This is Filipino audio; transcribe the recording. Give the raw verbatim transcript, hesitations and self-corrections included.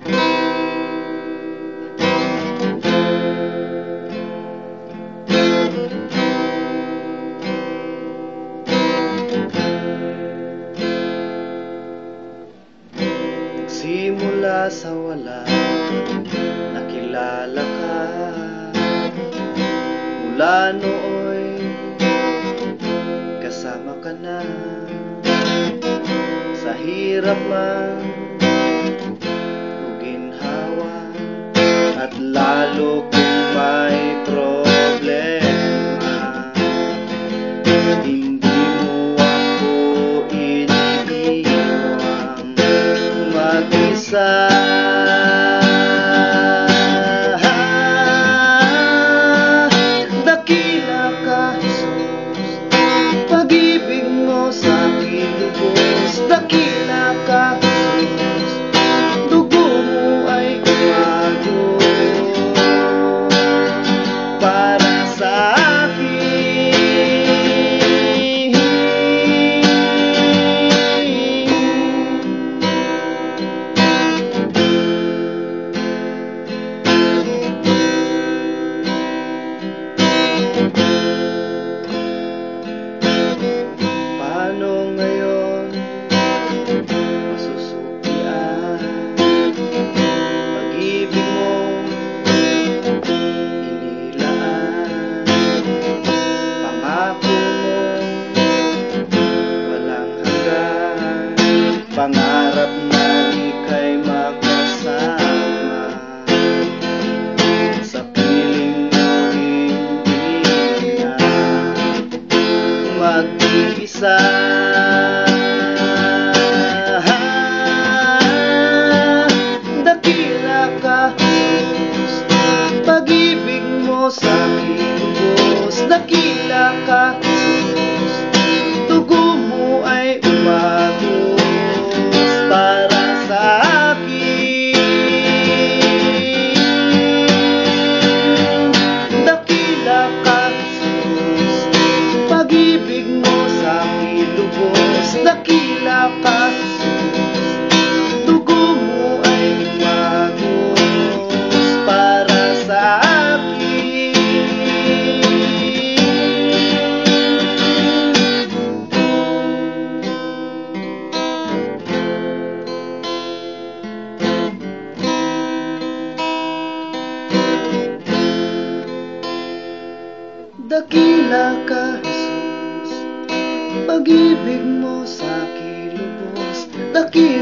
Simula sa wala, nakilala ka. Mula nooy, kasama ka na. Sa hirap man, o ginhawa, at lalo kung may problema, hindi mo ako iniiwang mag-isa. Dakila ka, Jesus, pag-ibig mo sa'kin lubos. Dakila ka, Jesus, dugo mo ay umagos para sa akin. Paano ngayon masusuklian pag-ibig mo inilaan? Pangako mo walang hanggan, pangarap na ika'y magkasama. Sa piling mo hindi na mag-iisa. Dakila ka, Jesus, pag-ibig mo sa'kin lubos. Dakila ka, Jesus, dugo mo ay umagos para sa akin. Dakila ka, Jesus, pag-ibig mo sa'kin lubos. Dakila ka, Jesus, dugo mo ay umagos para sa akin. Dakila ka, Jesus, pag-ibig mo sa'kin lubos. Dakila